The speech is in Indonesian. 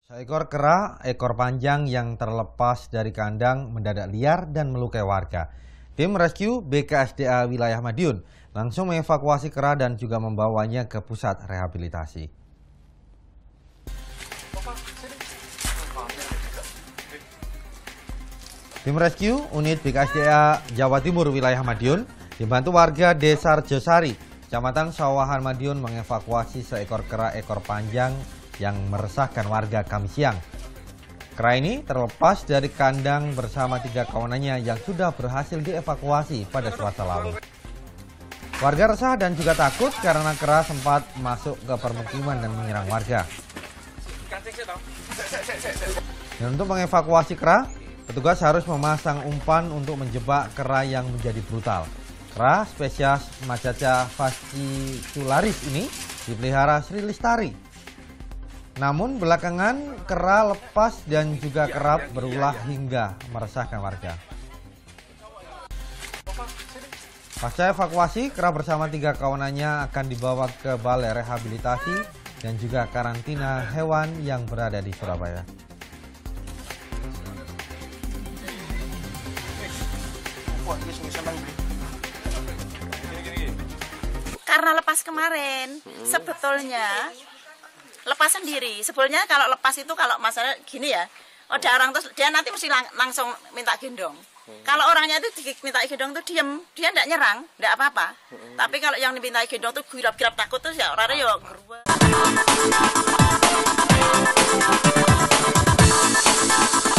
Seekor kera, ekor panjang yang terlepas dari kandang mendadak liar dan melukai warga. Tim rescue BKSDA wilayah Madiun langsung mengevakuasi kera dan juga membawanya ke pusat rehabilitasi. Tim rescue unit BKSDA Jawa Timur wilayah Madiun dibantu warga Desa Rejosari, Kecamatan Sawahan Madiun mengevakuasi seekor kera ekor panjang yang meresahkan warga Kamis siang. Kera ini terlepas dari kandang bersama 3 kawanannya yang sudah berhasil dievakuasi pada Selasa lalu. Warga resah dan juga takut karena kera sempat masuk ke permukiman dan menyerang warga. Dan untuk mengevakuasi kera, petugas harus memasang umpan untuk menjebak kera yang menjadi brutal. Kera spesies Macaca fascicularis ini dipelihara Sri Lestari. Namun belakangan kera lepas dan juga kerap berulah hingga meresahkan warga. Pasca evakuasi, kera bersama 3 kawanannya akan dibawa ke Balai Rehabilitasi dan juga karantina hewan yang berada di Surabaya. Karena lepas kemarin, sebetulnya lepas sendiri. Sebetulnya kalau lepas itu kalau masalah gini ya, ada orang terus dia nanti mesti langsung minta gendong. Kalau orangnya itu diminta gendong tuh diem, dia enggak nyerang, enggak apa-apa. Tapi kalau yang diminta gendong tuh girap-girap takut tuh ya orangnya ya gerua.